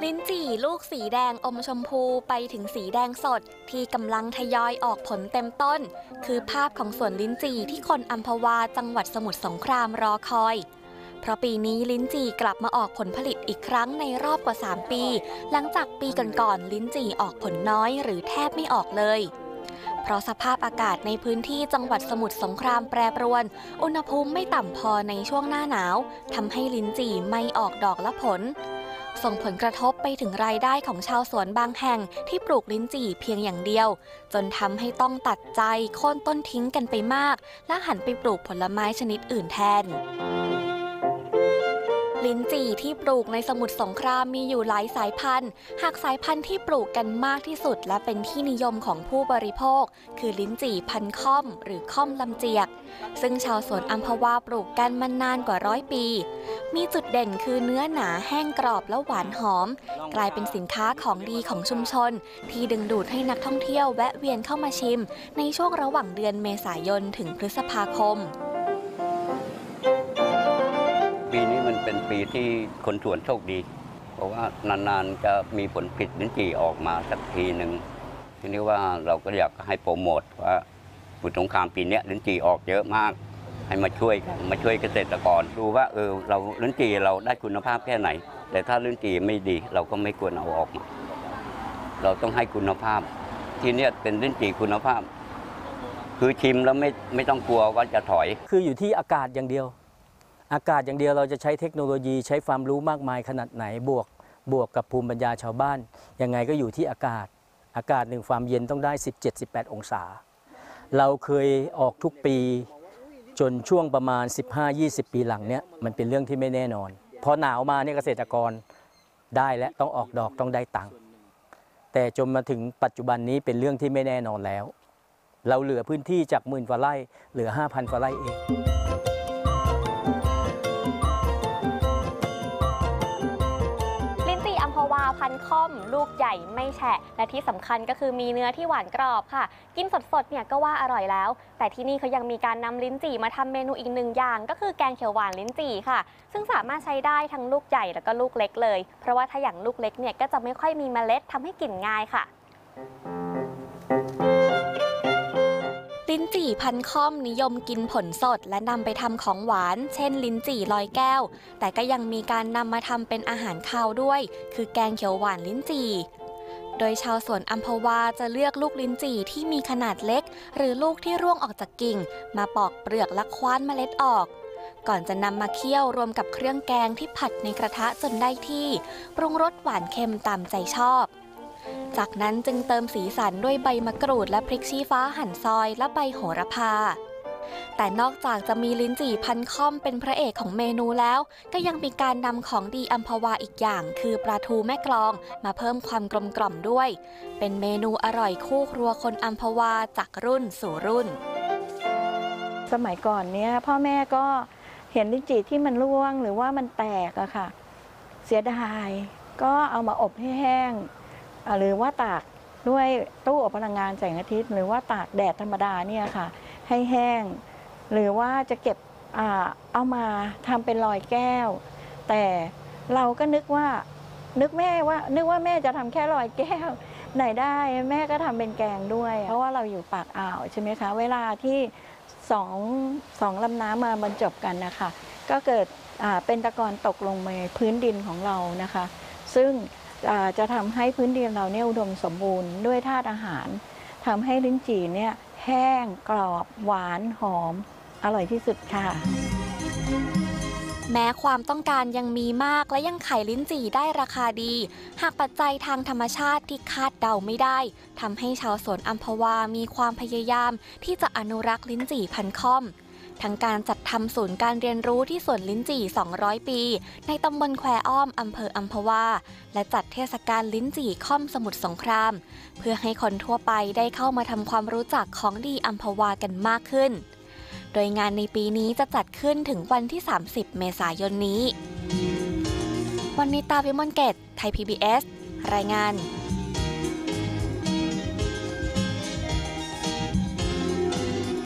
ลิ้นจี่ลูกสีแดงอมชมพูไปถึงสีแดงสดที่กำลังทยอยออกผลเต็มต้นคือภาพของสวนลิ้นจี่ที่คนอัมพวาจังหวัดสมุทรสงครามรอคอยเพราะปีนี้ลิ้นจี่กลับมาออกผลผลิตอีกครั้งในรอบกว่า3 ปีหลังจากปีก่อนๆลิ้นจี่ออกผลน้อยหรือแทบไม่ออกเลยเพราะสภาพอากาศในพื้นที่จังหวัดสมุทรสงครามแปรปรวนอุณหภูมิไม่ต่ำพอในช่วงหน้าหนาวทำให้ลิ้นจี่ไม่ออกดอกและผลส่งผลกระทบไปถึงรายได้ของชาวสวนบางแห่งที่ปลูกลิ้นจี่เพียงอย่างเดียวจนทำให้ต้องตัดใจโค่นต้นทิ้งกันไปมากและหันไปปลูกผลไม้ชนิดอื่นแทนลิ้นจี่ที่ปลูกในสมุทรสงครามมีอยู่หลายสายพันธุ์หากสายพันธุ์ที่ปลูกกันมากที่สุดและเป็นที่นิยมของผู้บริโภคคือลิ้นจี่พันธุ์ค่อมหรือค่อมลำเจียกซึ่งชาวสวนอัมพวาปลูกกันมานานกว่า100 ปีมีจุดเด่นคือเนื้อหนาแห้งกรอบและหวานหอมกลายเป็นสินค้าของดีของชุมชนที่ดึงดูดให้นักท่องเที่ยวแวะเวียนเข้ามาชิมในช่วงระหว่างเดือนเมษายนถึงพฤษภาคมปีนี้มันเป็นปีที่คนสวนโชคดีเพราะว่านานๆจะมีผลผลิตลิ้นจี่ออกมาสักทีหนึ่งทีนี้ว่าเราก็อยากให้โปรโมทว่าสมุทรสงครามปีนี้ลิ้นจี่ออกเยอะมากให้มาช่วยเกษตรกรดูว่าเราลิ้นจี่เราได้คุณภาพแค่ไหนแต่ถ้าลิ้นจี่ไม่ดีเราก็ไม่ควรเอาออกมาเราต้องให้คุณภาพที่นี่เป็นลิ้นจี่คุณภาพคือชิมแล้วไม่ต้องกลัวว่าจะถอยคืออยู่ที่อากาศอย่างเดียวเราจะใช้เทคโนโลยีใช้ความรู้มากมายขนาดไหนบวกกับภูมิปัญญาชาวบ้านยังไงก็อยู่ที่อากาศหนึ่งความเย็นต้องได้ 17-18 องศาเราเคยออกทุกปีจนช่วงประมาณ 15-20 ปีหลังเนี้ยมันเป็นเรื่องที่ไม่แน่นอนพอหนาวมาเนี่ยเกษตรกรได้และต้องออกดอกต้องได้ตังค์แต่จนมาถึงปัจจุบันนี้เป็นเรื่องที่ไม่แน่นอนแล้วเราเหลือพื้นที่จาก10,000 กว่าไร่เหลือ 5,000 กว่าไร่เองอัมพวาพันธุ์ค่อมลูกใหญ่ไม่แฉะและที่สำคัญก็คือมีเนื้อที่หวานกรอบค่ะกินสดๆเนี่ยก็ว่าอร่อยแล้วแต่ที่นี่เขายังมีการนำลิ้นจี่มาทำเมนูอีก1 อย่างก็คือแกงเขียวหวานลิ้นจี่ค่ะซึ่งสามารถใช้ได้ทั้งลูกใหญ่แล้วก็ลูกเล็กเลยเพราะว่าถ้าอย่างลูกเล็กเนี่ยก็จะไม่ค่อยมีเมล็ดทำให้กินง่ายค่ะลิ้นจี่พันธุ์ค่อมนิยมกินผลสดและนำไปทำของหวานเช่นลิ้นจี่ลอยแก้วแต่ก็ยังมีการนำมาทำเป็นอาหารคาวด้วยคือแกงเขียวหวานลิ้นจี่โดยชาวสวนอัมพวาจะเลือกลูกลิ้นจี่ที่มีขนาดเล็กหรือลูกที่ร่วงออกจากกิ่งมาปอกเปลือกและคว้านเมล็ดออกก่อนจะนำมาเคี่ยวรวมกับเครื่องแกงที่ผัดในกระทะจนได้ที่ปรุงรสหวานเค็มตามใจชอบจากนั้นจึงเติมสีสันด้วยใบมะกรูดและพริกชี้ฟ้าหั่นซอยและใบโหระพาแต่นอกจากจะมีลิ้นจี่พันค่อมเป็นพระเอกของเมนูแล้วก็ยังมีการนำของดีอัมพวาอีกอย่างคือปลาทูแม่กลองมาเพิ่มความกลมกล่อมด้วยเป็นเมนูอร่อยคู่ครัวคนอัมพวาจากรุ่นสู่รุ่นสมัยก่อนเนี้ยพ่อแม่ก็เห็นลิ้นจี่ที่มันร่วงหรือว่ามันแตกอะค่ะเสียดายก็เอามาอบให้แห้งหรือว่าตากด้วยตู้อบพลังงานแสงอาทิตย์หรือว่าตากแดดธรรมดาเนี่ยค่ะให้แห้งหรือว่าจะเก็บเอามาทำเป็นลอยแก้วแต่เราก็นึกว่าแม่จะทำแค่ลอยแก้วไหนได้แม่ก็ทำเป็นแกงด้วยเพราะว่าเราอยู่ปากอ่าวใช่ไหมคะเวลาที่สองลำน้ำมาบรรจบกันนะคะก็เกิดเป็นตะกอนตกลงในพื้นดินของเรานะคะซึ่งจะทำให้พื้นดินเราเนี่ยอุดมสมบูรณ์ด้วยธาตุอาหารทำให้ลิ้นจี่เนี่ยแห้งกรอบหวานหอมอร่อยที่สุดค่ะแม้ความต้องการยังมีมากและยังขายลิ้นจี่ได้ราคาดีหากปัจจัยทางธรรมชาติที่คาดเดาไม่ได้ทำให้ชาวสวนอัมพวามีความพยายามที่จะอนุรักษ์ลิ้นจี่พันค่อมทั้งการจัดทำศูนย์การเรียนรู้ที่สวนลิ้นจี่200 ปีในตำบลแควอ้อมอำเภออัมพวาและจัดเทศกาลลิ้นจี่ค่อมสมุทรสงครามเพื่อให้คนทั่วไปได้เข้ามาทำความรู้จักของดีอัมพวากันมากขึ้นโดยงานในปีนี้จะจัดขึ้นถึงวันที่30 เมษายนนี้วันนิตา วิมลเกต ไทย PBS รายงาน